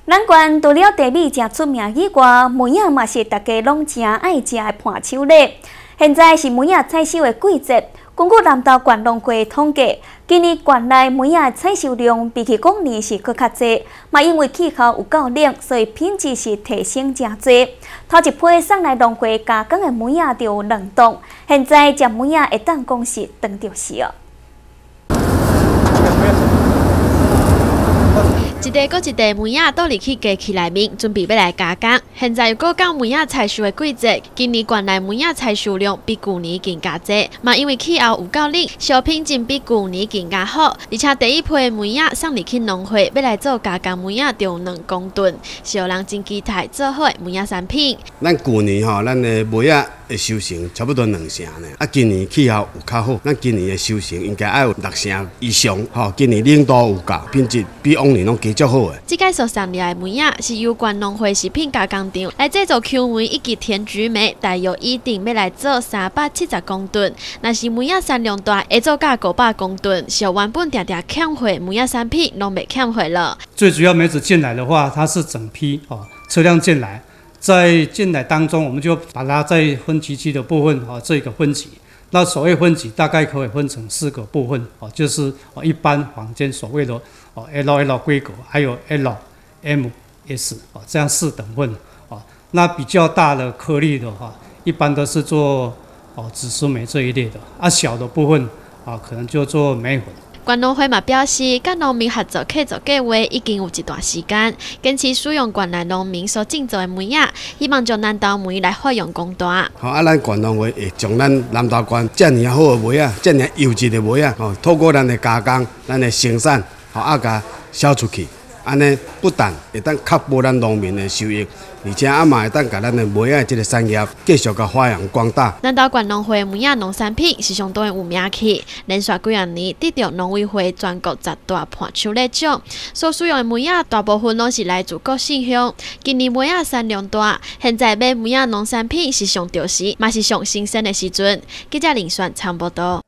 咱县除了地米真出名以外，梅仔嘛是大家拢真爱食的伴手礼。现在是梅仔采收的季节，根据南投县农会统计，今年县内梅仔采收量比起往年是搁较济，嘛因为气候有够冷，所以品质是提升真济。头一批送来农会加工的梅仔就有2吨，现在食梅仔会当讲是当着时哦。 一地搁一地梅仔倒入去机器内面，准备要来加工。现在又搁到梅仔采收的季节，今年县内梅仔采收量比旧年更加济，嘛因为气候有够冷，小品质比旧年更加好。而且第一批的梅仔送入去农会，要来做加工梅仔就有2公吨，是让人真期待做好的梅仔产品。 咱旧年吼，咱的梅仔的收成差不多2成呢。啊，今年气候有较好，咱今年的收成应该要有6成以上。吼，今年冷度有够，品质比往年拢加足好的。 这届所送入的梅仔是由县农会食品加工厂来制作 Q 梅以及甜菊梅，大约预定要来做370公吨。若是梅仔产量大，会做到500公吨。是原本常常欠货梅仔产品拢袂欠货了。 最主要梅子进来的话，它是整批车辆进来，在进来当中，我们就把它在分级区的部分这一个分级。那所谓分级大概可以分成4个部分就是一般坊间所谓的LL 规格，还有 L、M、S 这样4等份那比较大的颗粒的话，一般都是做紫苏梅这一类的，小的部分可能就做梅粉。 县农会嘛表示，甲农民合作合作计划已经有一段时间，坚持使用县内农民所种植的梅仔，希望将南投梅来发扬光大。 咱县农会会将咱南投县遮尔好的梅仔，遮尔优质的梅仔，透过咱的加工、咱的生产，甲销出去，安尼不但会当确保咱农民的收益，而且嘛会当甲咱的梅仔这个产业继续甲发扬光大。 南投县农会梅仔农产品是相当有名气，连续几年得到农委会全国10大伴手礼奖。所使用的梅仔大部分拢是来自各县乡。今年梅仔产量大，现在买梅仔农产品是上着时，嘛是上新鲜的时阵。记者林璇参报道。